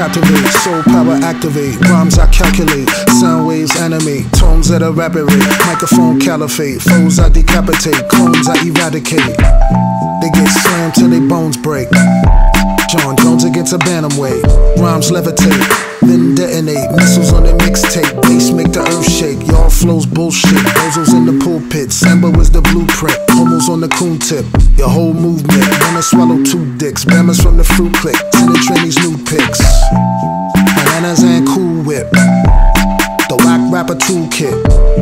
captivate, soul power activate, rhymes I calculate, sound waves animate, tones at a rapid rate, microphone caliphate, foes I decapitate, clones I eradicate. They get slammed till they bones break. John Jones against a bantamweight, rhymes levitate, then detonate, missiles on the mixtape, bass make the earth shake, y'all flows bullshit, bozos in the pulpit, Samba was the blueprint, homos on the coon tip, your whole movement, wanna swallow 2 dicks, Bammers from the fruit click, penetrating these new pics, bananas and Cool Whip, the whack rapper toolkit,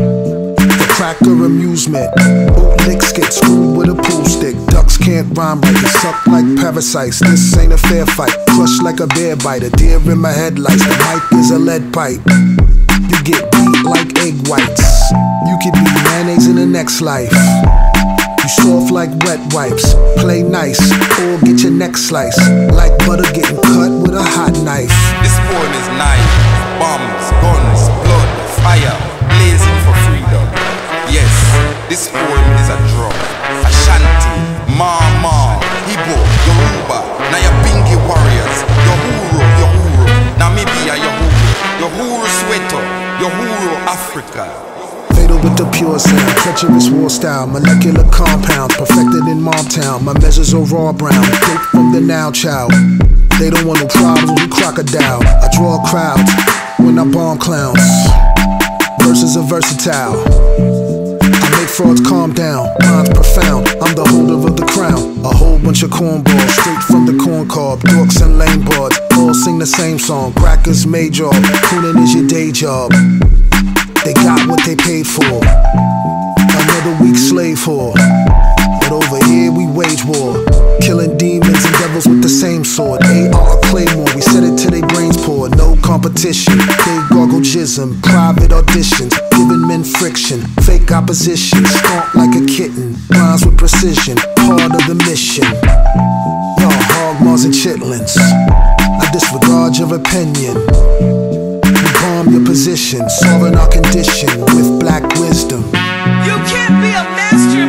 the cracker amusement, bootleg skit, screwed with a pool stick, ducks can't rhyme right, they suck like parasites, this ain't a fair fight, crushed like a bear bite, a deer in my headlights, the mic is a lead pipe, you get beat like egg whites, you could be mayonnaise in the next life, you soft like wet wipes, play nice, or get your neck sliced, like butter getting cut with a hot knife. This poem is knife, bombs, guns, blood, fire, blazing for freedom. Yes, this poem is a drum, Ashanti, Mama, Igbo, Yoruba, Nyabingi warriors, Yohuru, Namibia, Yohuru Soweto, Yohuru Africa. Fatal with the pure sound, treacherous war style, molecular compounds, perfected in Mobtown. My measures are raw brown, dope from the now child. They don't want no problems with crocodile. I draw crowds when I bomb clowns. Verses are versatile. I make frauds calm down, minds profound. I'm the holder of the crown. A whole bunch of cornballs, straight from the corn cob. Dorks and lame broads, all sing the same song. Crackers, major, cooning is your day job. They got what they paid for, another week slave for. But over here we wage war, killing demons and devils with the same sword. AR Claymore, we set it till they brains pour. No competition, big gargle jism, private auditions, giving men friction, fake opposition, stomp like a kitten, rhymes with precision, part of the mission. Y'all hog maws and chitlins, I disregard your opinion. Bomb your position, solving our condition with black wisdom. You can't be a master